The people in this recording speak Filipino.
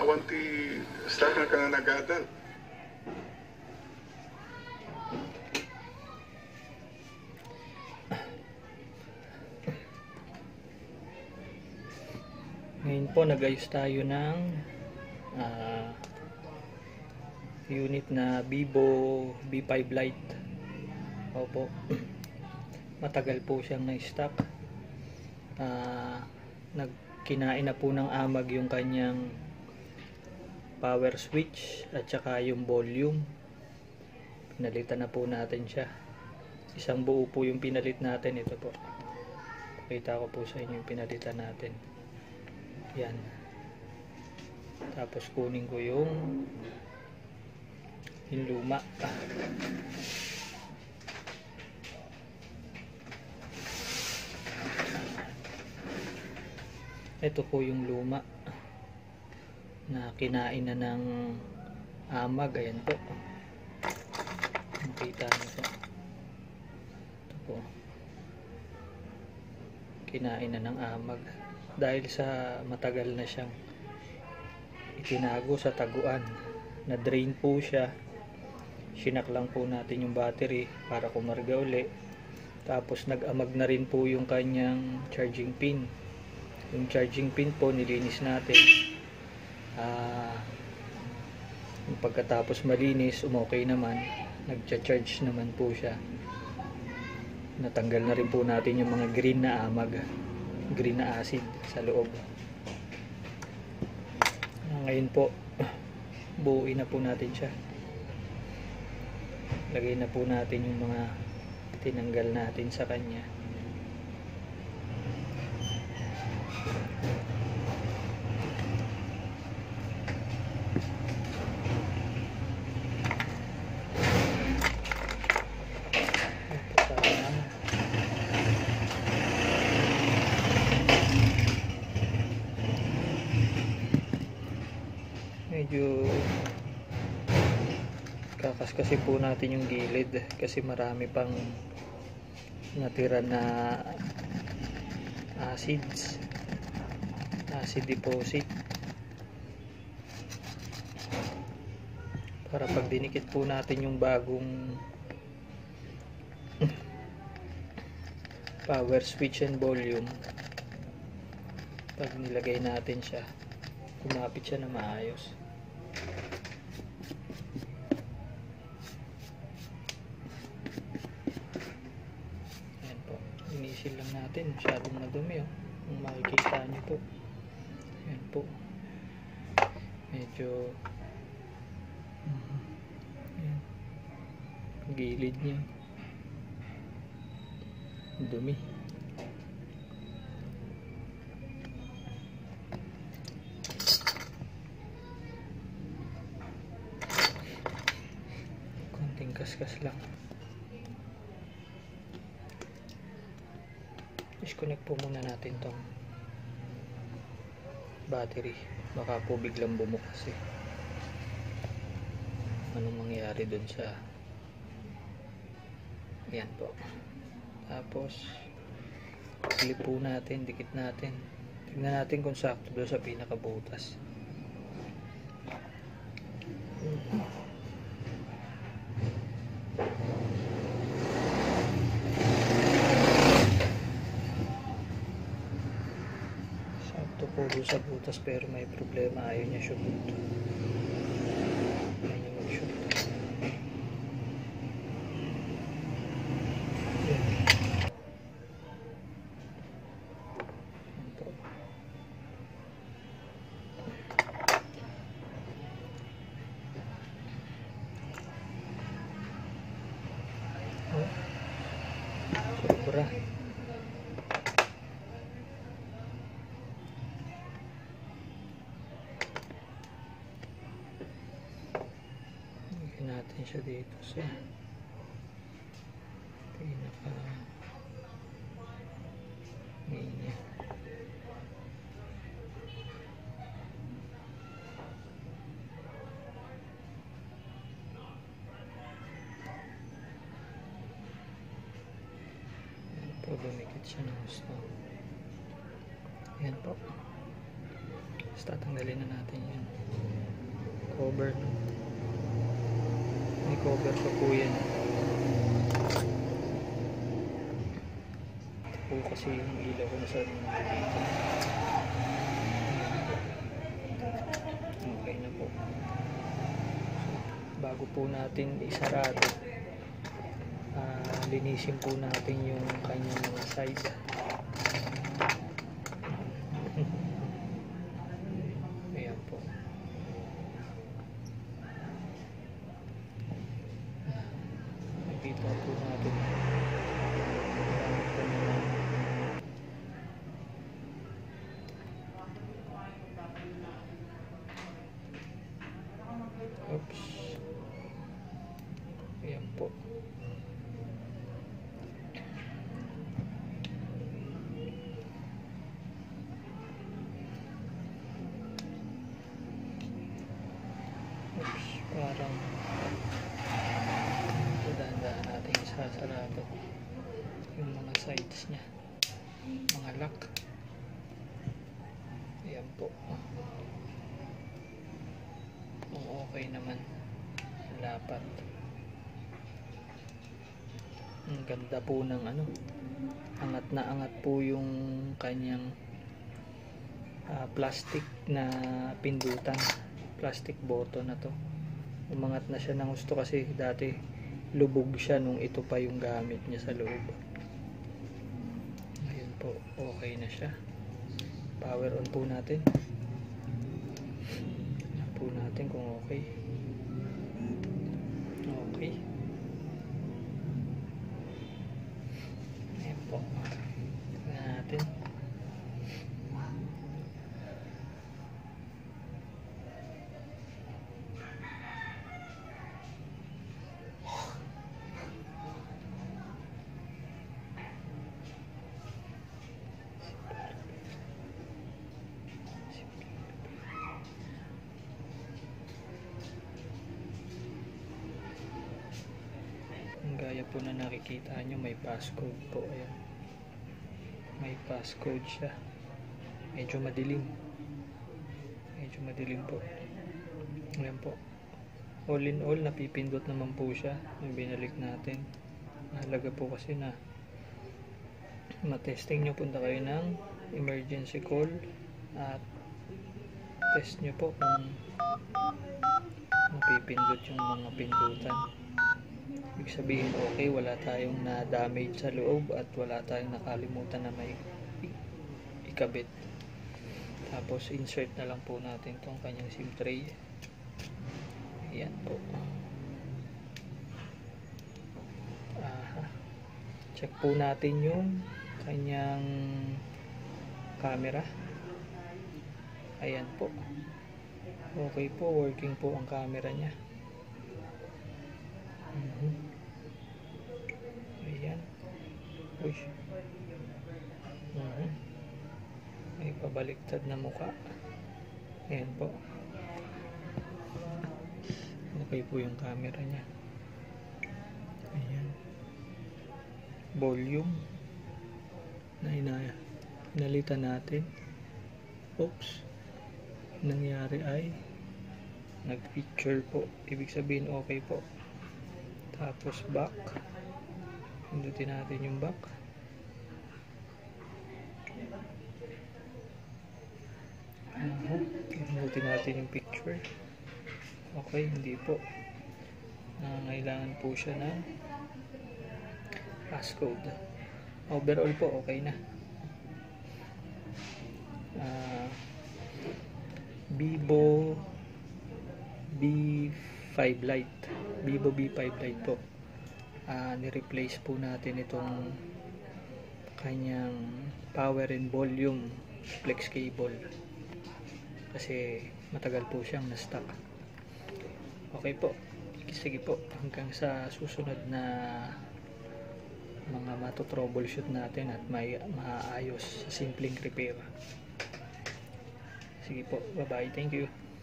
awan ti start na kananagadan. Ngayon po nag-ayos tayo ng unit na Vivo V5 Lite. Opo. Matagal po siyang na-stock. Nagkinain na po ng amag yung kanyang power switch at saka yung volume. Pinalitan na po natin siya. Isang buo po yung pinalit natin. Ito po. Pakita ko po sa inyo yung pinalitan natin. Yan. Tapos kunin ko yung luma. Ito po yung luma na kinain na ng amag. Ayan po. Makita nyo po. Ito po. Kinain na ng amag. Dahil sa matagal na siyang itinago sa taguan. Na-drain po siya. Sinak lang po natin yung battery para kumarga uli. Tapos nag-amag na rin po yung kanyang charging pin. Yung charging pin po nilinis natin. Pagkatapos malinis, umokay naman. Nagcha-charge naman po siya. Natanggal na rin po natin yung mga green na amag. Green na acid sa loob. Ngayon po, buuin na po natin siya. Lagay na po natin yung mga tinanggal natin sa kanya. Medyo kakaskasin po natin yung gilid kasi marami pang natira na acid deposit. Para pag dinikit po natin yung bagong power switch and volume, pag nilagay natin siya, kumapit siya na maayos. Inisil lang natin, masyadong madumi kung makikita nyo po. Ayan po, medyo ayan, gilid niya dumi. Konting kaskas lang. Disconnect po muna natin tong battery. Baka po biglang bumukas anong mangyari dun sa yan po. Tapos clip po natin, dikit natin. Tignan natin kung sakto doon sa pinakabutas. Puro sa butas pero may problema, ayaw niya shoot. Ayaw niya mag-shoot. Sobra. Natin siya dito sa pinaka main niya. Ayan po, lumikit siya ng gusto. Ayan po. Tapos tatanggalin na natin yung cover. May cover pa po yan. Ito po kasi yung ilaw ko na sa dito. Okay na po. Bago po natin isarado, linisin po natin yung kanyang mga size. Ayan po. Nakita po natin. Oops. Ayan po. Oops, parang dahan-dahan natin isasarado yung mga sides niya, mga lock. Ayan po. Kung okay naman, lapat. Ang ganda po ng ano, angat na angat po yung kanyang plastic na pindutan, plastic button na to. Umangat na siya ng gusto kasi dati lubog siya nung ito pa yung gamit niya sa loob. Ayun po, okay na siya. Power on po natin. Tignan po natin kung okay. Okay. Ayan po. Tignan natin. Gaya po na nakikita nyo, may passcode po. Ayan. May passcode siya. Medyo madilim. Medyo madilim po. Ayan po. All in all, napipindot naman po siya. Yung binalik natin. Mahalaga po kasi na matesting nyo. Punta kayo ng emergency call at test nyo po kung napipindot yung mga pindutan. Ibig sabihin okay, wala tayong na-damage sa loob at wala tayong nakalimutan na may ikabit. Tapos insert na lang po natin itong kanyang SIM tray. Ayan po. Check po natin yung kanyang camera. Ayan po. Okay po, working po ang camera niya. Ayan. Uy. May pabaliktad na mukha. Ayan po. Okay po yung camera niya. Ayan. Volume na inalitan natin. Oops. Nangyari ay nag-picture po. Ibig sabihin okay po. Tapos back. Pindutin natin yung back. Pindutin natin yung picture. Okay, hindi po. Nangailangan po siya ng passcode. Overall po, okay na. Vivo B5 Lite. Vivo B5 Lite po. Ni-replace po natin itong kanyang power and volume flex cable kasi matagal po siyang na-stuck. Okay po. Sige po. Hanggang sa susunod na mga mato-troubleshoot natin at may maayos, simpleng repair. Sige po. Bye-bye. Thank you.